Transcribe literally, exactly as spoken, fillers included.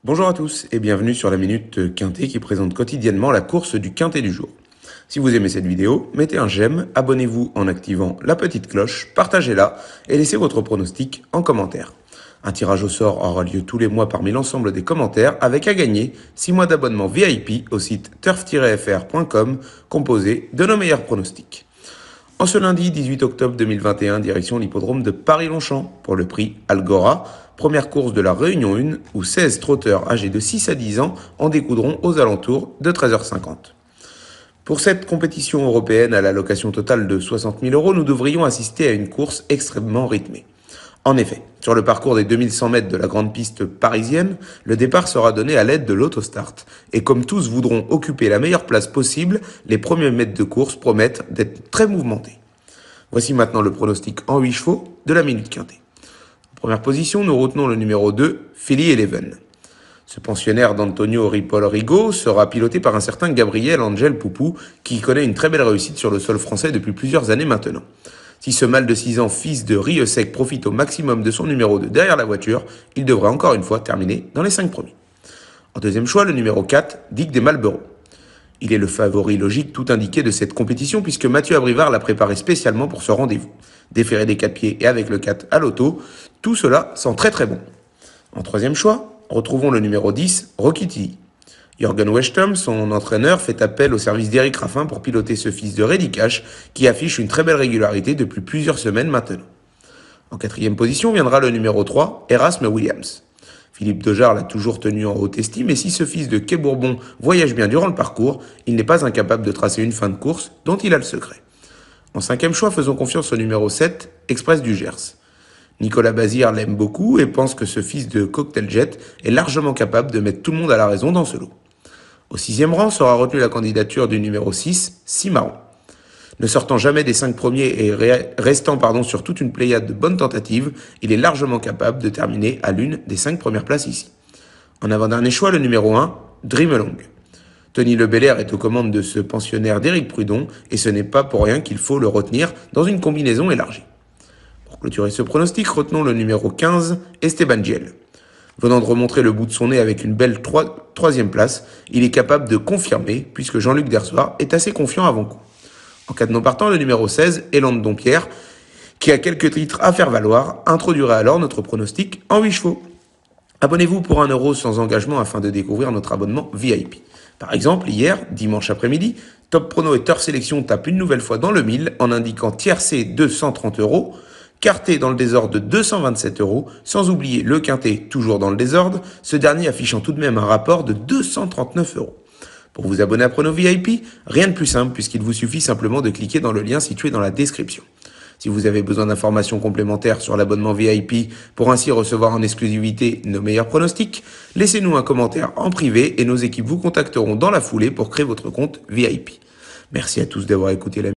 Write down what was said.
Bonjour à tous et bienvenue sur la Minute Quintet qui présente quotidiennement la course du Quintet du jour. Si vous aimez cette vidéo, mettez un j'aime, abonnez-vous en activant la petite cloche, partagez-la et laissez votre pronostic en commentaire. Un tirage au sort aura lieu tous les mois parmi l'ensemble des commentaires avec à gagner six mois d'abonnement V I P au site turf tiret f r point com composé de nos meilleurs pronostics. En ce lundi dix-huit octobre deux mille vingt et un, direction l'hippodrome de Paris-Longchamp pour le prix Algora, première course de la Réunion un où seize trotteurs âgés de six à dix ans en découdront aux alentours de treize heures cinquante. Pour cette compétition européenne à l'allocation totale de soixante mille euros, nous devrions assister à une course extrêmement rythmée. En effet, sur le parcours des deux mille cent mètres de la grande piste parisienne, le départ sera donné à l'aide de l'autostart. Et comme tous voudront occuper la meilleure place possible, les premiers mètres de course promettent d'être très mouvementés. Voici maintenant le pronostic en huit chevaux de la Minute Quintet. En première position, nous retenons le numéro deux, Philly Eleven. Ce pensionnaire d'Antonio Ripoll Rigo sera piloté par un certain Gabriel Angel Poupou, qui connaît une très belle réussite sur le sol français depuis plusieurs années maintenant. Si ce mâle de six ans, fils de Rieux-Sec, profite au maximum de son numéro deux derrière la voiture, il devrait encore une fois terminer dans les cinq premiers. En deuxième choix, le numéro quatre, Dick des Malboro. Il est le favori logique tout indiqué de cette compétition puisque Mathieu Abrivard l'a préparé spécialement pour ce rendez-vous. Déféré des quatre pieds et avec le quatre à l'auto, tout cela sent très très bon. En troisième choix, retrouvons le numéro dix, Rocky Tilly. Jürgen Westham, son entraîneur, fait appel au service d'Éric Raffin pour piloter ce fils de Reddy Cash qui affiche une très belle régularité depuis plusieurs semaines maintenant. En quatrième position viendra le numéro trois, Erasme Williams. Philippe Dejar l'a toujours tenu en haute estime et si ce fils de Quai Bourbon voyage bien durant le parcours, il n'est pas incapable de tracer une fin de course dont il a le secret. En cinquième choix, faisons confiance au numéro sept, Express du Gers. Nicolas Bazir l'aime beaucoup et pense que ce fils de Cocktail Jet est largement capable de mettre tout le monde à la raison dans ce lot. Au sixième rang sera retenue la candidature du numéro six, Cimarron. Ne sortant jamais des cinq premiers et restant pardon, sur toute une pléiade de bonnes tentatives, il est largement capable de terminer à l'une des cinq premières places ici. En avant-dernier choix, le numéro un, Dream Along. Tony Lebelair est aux commandes de ce pensionnaire d'Éric Prudon et ce n'est pas pour rien qu'il faut le retenir dans une combinaison élargie. Pour clôturer ce pronostic, retenons le numéro quinze, Esteban Giel. Venant de remontrer le bout de son nez avec une belle troisième place, il est capable de confirmer puisque Jean-Luc Dersoir est assez confiant avant coup. En cas de non partant, le numéro seize, Élan de Dompierre, qui a quelques titres à faire valoir, introduira alors notre pronostic en huit chevaux. Abonnez-vous pour un euro sans engagement afin de découvrir notre abonnement V I P. Par exemple, hier, dimanche après-midi, Top Prono et Teur Sélection tapent une nouvelle fois dans le mille en indiquant tiercé deux cent trente euros, Quartet dans le désordre de deux cent vingt-sept euros, sans oublier le Quintet toujours dans le désordre, ce dernier affichant tout de même un rapport de deux cent trente-neuf euros. Pour vous abonner à Prono V I P, rien de plus simple puisqu'il vous suffit simplement de cliquer dans le lien situé dans la description. Si vous avez besoin d'informations complémentaires sur l'abonnement V I P pour ainsi recevoir en exclusivité nos meilleurs pronostics, laissez-nous un commentaire en privé et nos équipes vous contacteront dans la foulée pour créer votre compte V I P. Merci à tous d'avoir écouté la